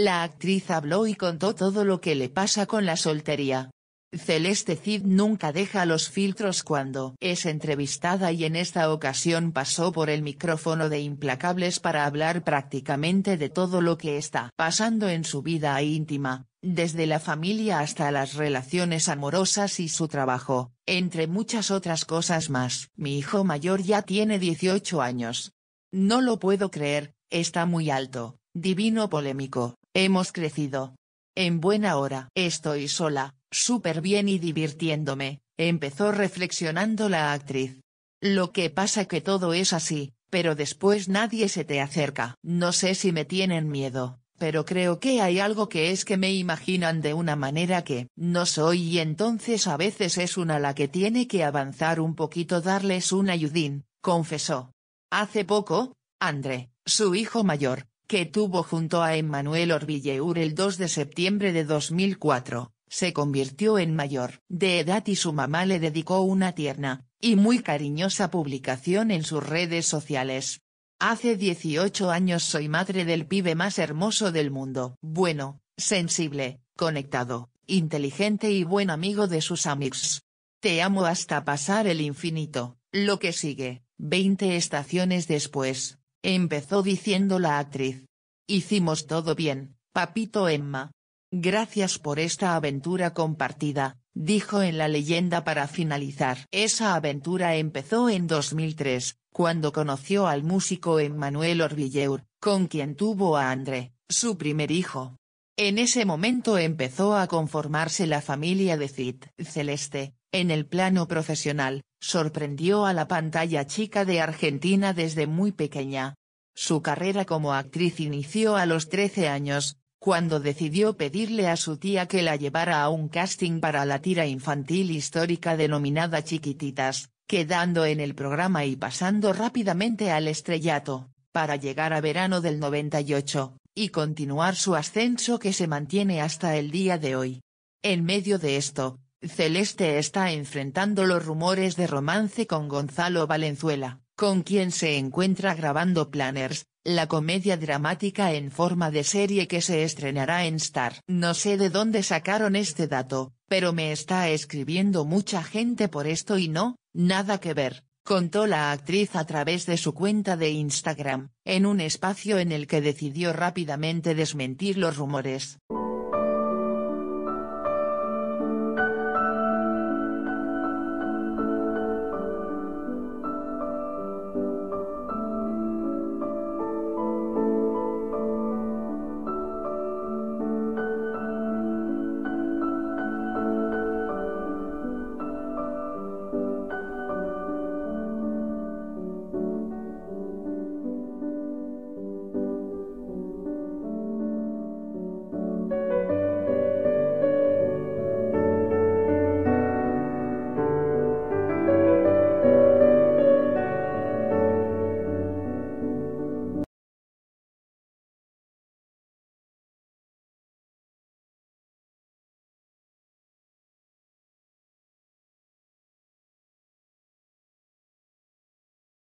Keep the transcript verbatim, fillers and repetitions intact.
La actriz habló y contó todo lo que le pasa con la soltería. Celeste Cid nunca deja los filtros cuando es entrevistada y en esta ocasión pasó por el micrófono de Implacables para hablar prácticamente de todo lo que está pasando en su vida íntima, desde la familia hasta las relaciones amorosas y su trabajo, entre muchas otras cosas más. Mi hijo mayor ya tiene dieciocho años. No lo puedo creer, está muy alto, divino, polémico, hemos crecido. En buena hora. Estoy sola, súper bien y divirtiéndome, empezó reflexionando la actriz. Lo que pasa que todo es así, pero después nadie se te acerca. No sé si me tienen miedo, pero creo que hay algo que es que me imaginan de una manera que no soy y entonces a veces es una la que tiene que avanzar un poquito, darles un ayudín, confesó. Hace poco, André, su hijo mayor, que tuvo junto a Emmanuel Orbilleur el dos de septiembre de dos mil cuatro, se convirtió en mayor de edad y su mamá le dedicó una tierna y muy cariñosa publicación en sus redes sociales. Hace dieciocho años soy madre del pibe más hermoso del mundo. Bueno, sensible, conectado, inteligente y buen amigo de sus amigos. Te amo hasta pasar el infinito. Lo que sigue, veinte estaciones después. Empezó diciendo la actriz. Hicimos todo bien, papito Emma. Gracias por esta aventura compartida, dijo en La Leyenda para finalizar. Esa aventura empezó en dos mil tres, cuando conoció al músico Emmanuel Orbilleur, con quien tuvo a André, su primer hijo. En ese momento empezó a conformarse la familia de Cid. Celeste, en el plano profesional, sorprendió a la pantalla chica de Argentina desde muy pequeña. Su carrera como actriz inició a los trece años, cuando decidió pedirle a su tía que la llevara a un casting para la tira infantil histórica denominada Chiquititas, quedando en el programa y pasando rápidamente al estrellato, para llegar a verano del noventa y ocho, y continuar su ascenso que se mantiene hasta el día de hoy. En medio de esto, Celeste está enfrentando los rumores de romance con Gonzalo Valenzuela, con quien se encuentra grabando Planners, la comedia dramática en forma de serie que se estrenará en Star. No sé de dónde sacaron este dato, pero me está escribiendo mucha gente por esto y no, nada que ver, contó la actriz a través de su cuenta de Instagram, en un espacio en el que decidió rápidamente desmentir los rumores.